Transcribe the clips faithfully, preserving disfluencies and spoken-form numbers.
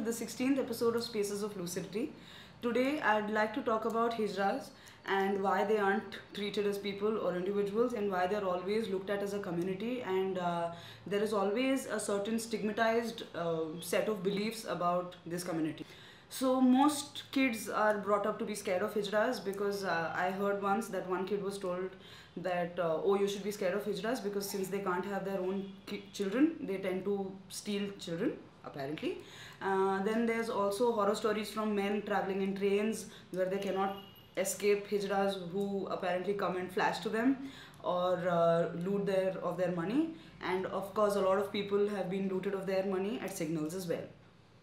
to the sixteenth episode of Spaces of Lucidity. Today, I'd like to talk about hijras and why they aren't treated as people or individuals, and why they're always looked at as a community, and uh, there is always a certain stigmatized uh, set of beliefs about this community. So most kids are brought up to be scared of hijras because uh, I heard once that one kid was told that uh, oh, you should be scared of hijras because since they can't have their own ki- children, they tend to steal children apparently. Uh, then there's also horror stories from men traveling in trains where they cannot escape hijras who apparently come and flash to them or uh, loot their of their money. And of course, a lot of people have been looted of their money at signals as well.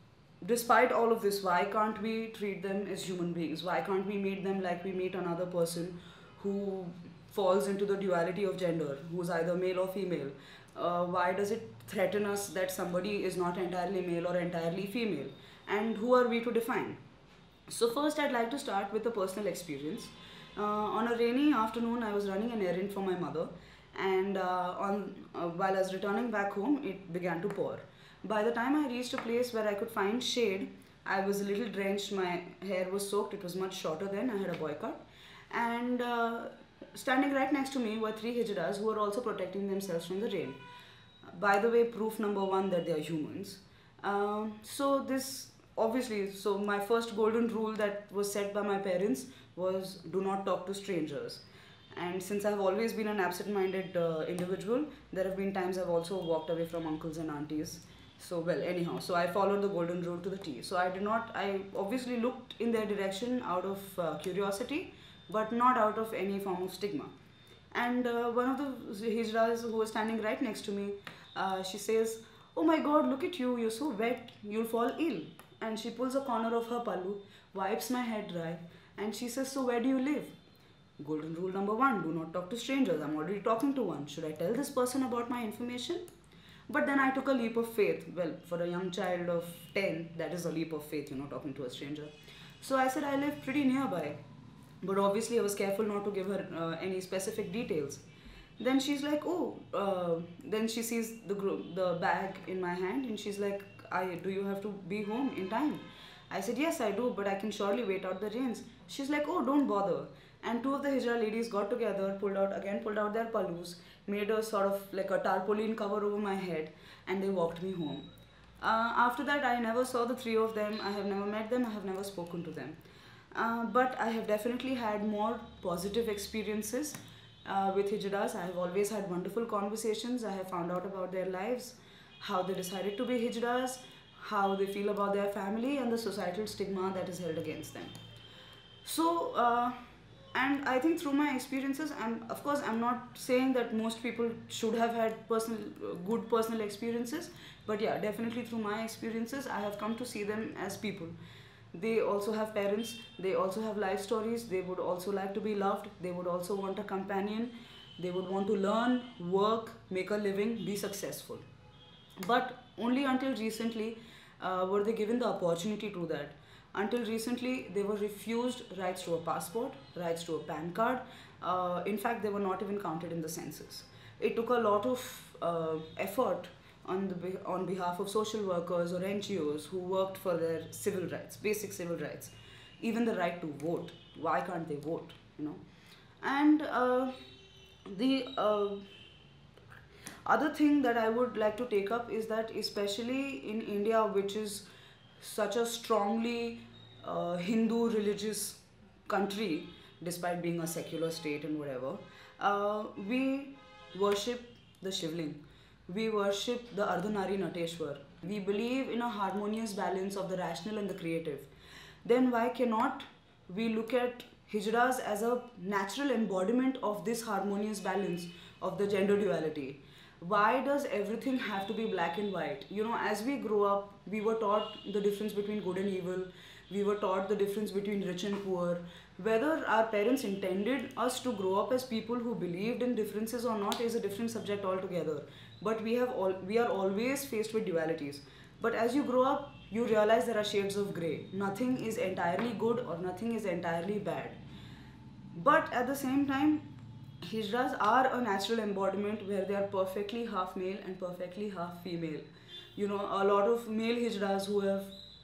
Despite all of this, why can't we treat them as human beings? Why can't we meet them like we meet another person who falls into the duality of gender, who's either male or female? Uh, why does it threaten us that somebody is not entirely male or entirely female? And who are we to define? So first, I'd like to start with a personal experience. Uh, on a rainy afternoon, I was running an errand for my mother, and uh, on uh, while I was returning back home, it began to pour. By the time I reached a place where I could find shade, I was a little drenched. My hair was soaked. It was much shorter then. I had a boy cut, and uh, standing right next to me were three hijras who were also protecting themselves from the rain. By the way, proof number one that they are humans. Um, so this obviously, so my first golden rule that was set by my parents was do not talk to strangers. And since I've always been an absent-minded uh, individual, there have been times I've also walked away from uncles and aunties. So well, anyhow, so I followed the golden rule to the T. So I did not, I obviously looked in their direction out of uh, curiosity, but not out of any form of stigma. And uh, one of the hijras who was standing right next to me, uh, she says, "Oh my God, look at you, you're so wet, you'll fall ill." And she pulls a corner of her pallu, wipes my head dry, and she says, "So where do you live?" Golden rule number one, do not talk to strangers. I'm already talking to one. Should I tell this person about my information? But then I took a leap of faith. Well, for a young child of ten, that is a leap of faith, you know, talking to a stranger. So I said I live pretty nearby. But obviously I was careful not to give her uh, any specific details. Then she's like, oh, uh, then she sees the gro- the bag in my hand and she's like, I, do you have to be home in time? I said, yes, I do, but I can surely wait out the rains. She's like, oh, don't bother. And two of the hijra ladies got together, pulled out, again pulled out their palus, made a sort of like a tarpaulin cover over my head, and they walked me home. Uh, after that, I never saw the three of them. I have never met them. I have never spoken to them. Uh, but I have definitely had more positive experiences uh, with hijras. I have always had wonderful conversations. I have found out about their lives, how they decided to be hijras, how they feel about their family, and the societal stigma that is held against them. So, uh, and I think through my experiences, I'm of course I'm not saying that most people should have had personal, good personal experiences, but yeah, definitely through my experiences, I have come to see them as people. They also have parents, they also have life stories, they would also like to be loved, they would also want a companion, they would want to learn, work, make a living, be successful. But only until recently uh, were they given the opportunity to that. Until recently, they were refused rights to a passport, rights to a PAN card. Uh, in fact, they were not even counted in the census. It took a lot of uh, effort on the on behalf of social workers or N G Os who worked for their civil rights, basic civil rights, even the right to vote. Why can't they vote? You know, and uh, the uh, other thing that I would like to take up is that, especially in India, which is such a strongly uh, Hindu religious country, despite being a secular state and whatever, uh, we worship the Shivling. We worship the Ardhanari Nateshwar. We believe in a harmonious balance of the rational and the creative. Then why cannot we look at hijras as a natural embodiment of this harmonious balance of the gender duality? Why does everything have to be black and white? You know, as we grow up, we were taught the difference between good and evil. We were taught the difference between rich and poor. Whether our parents intended us to grow up as people who believed in differences or not is a different subject altogether. But we have all we are always faced with dualities. But as you grow up, you realize there are shades of grey. Nothing is entirely good or nothing is entirely bad. But at the same time, hijras are a natural embodiment where they are perfectly half male and perfectly half female. You know, a lot of male hijras who have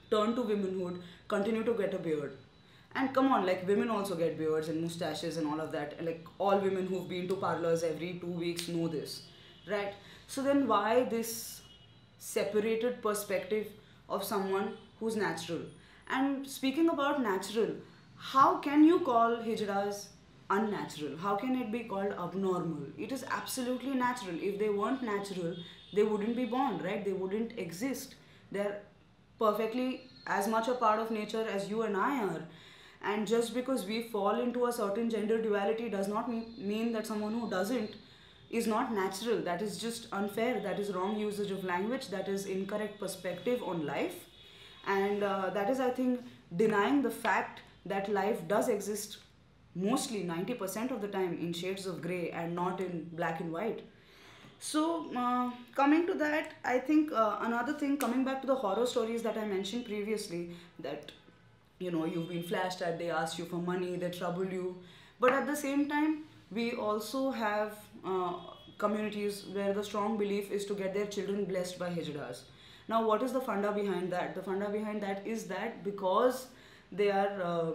turn to womanhood, continue to get a beard. And come on, like women also get beards and mustaches and all of that. Like all women who've been to parlors every two weeks know this, right? So then why this separated perspective of someone who's natural? And speaking about natural, how can you call hijras unnatural? How can it be called abnormal? It is absolutely natural. If they weren't natural, they wouldn't be born, right? They wouldn't exist. They're perfectly as much a part of nature as you and I are. And just because we fall into a certain gender duality does not mean that someone who doesn't is not natural. That is just unfair. That is wrong usage of language. That is incorrect perspective on life. And uh, that is, I think, denying the fact that life does exist mostly ninety percent of the time in shades of grey and not in black and white. So, uh, coming to that, I think uh, another thing, coming back to the horror stories that I mentioned previously, that you know, you've been flashed at, they ask you for money, they trouble you. But at the same time, we also have uh, communities where the strong belief is to get their children blessed by hijras. Now, what is the funda behind that? The funda behind that is that because they are, uh,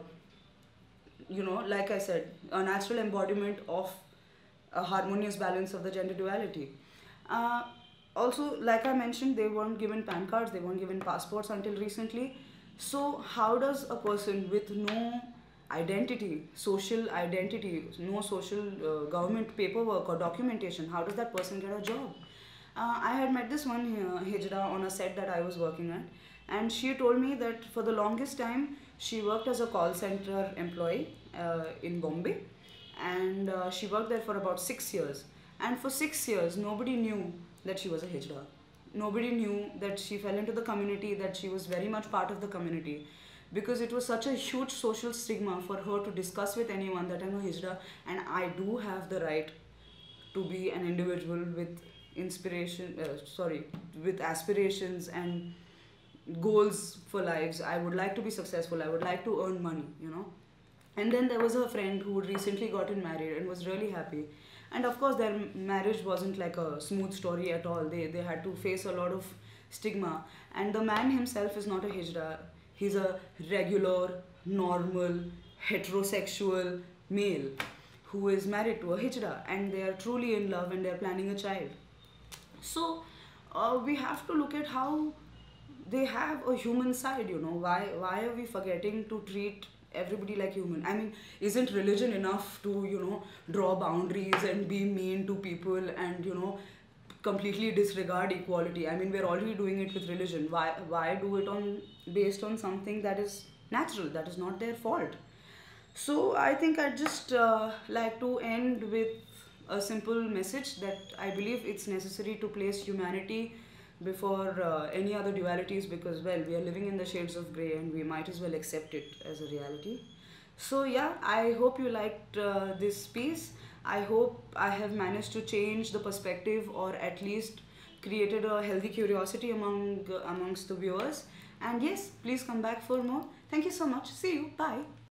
you know, like I said, a natural embodiment of a harmonious balance of the gender duality. Uh, also, like I mentioned, they weren't given PAN cards, they weren't given passports until recently. So, how does a person with no identity, social identity, no social uh, government paperwork or documentation, how does that person get a job? Uh, I had met this one uh, hijra on a set that I was working at, and she told me that for the longest time she worked as a call center employee uh, in Bombay, and uh, she worked there for about six years. And for six years, nobody knew that she was a hijra. Nobody knew that she fell into the community, that she was very much part of the community, because it was such a huge social stigma for her to discuss with anyone that I'm a hijra and I do have the right to be an individual with inspiration, uh, sorry, with aspirations and goals for lives. I would like to be successful, I would like to earn money, you know. And then there was a friend who had recently gotten married and was really happy. And of course, their marriage wasn't like a smooth story at all. They, they had to face a lot of stigma. And the man himself is not a hijra. He's a regular, normal, heterosexual male who is married to a hijra. And they are truly in love and they are planning a child. So, uh, we have to look at how they have a human side, you know. Why, why are we forgetting to treat everybody like human? I mean, isn't religion enough to, you know, draw boundaries and be mean to people and, you know, completely disregard equality? I mean, we're already doing it with religion. Why why do it on based on something that is natural, that is not their fault? So I think I'd just uh, like to end with a simple message that I believe it's necessary to place humanity before uh, any other dualities, because well, we are living in the shades of grey and we might as well accept it as a reality. So yeah, I hope you liked uh, this piece. I hope I have managed to change the perspective, or at least created a healthy curiosity among uh, amongst the viewers. And yes, please come back for more. Thank you so much. See you. Bye.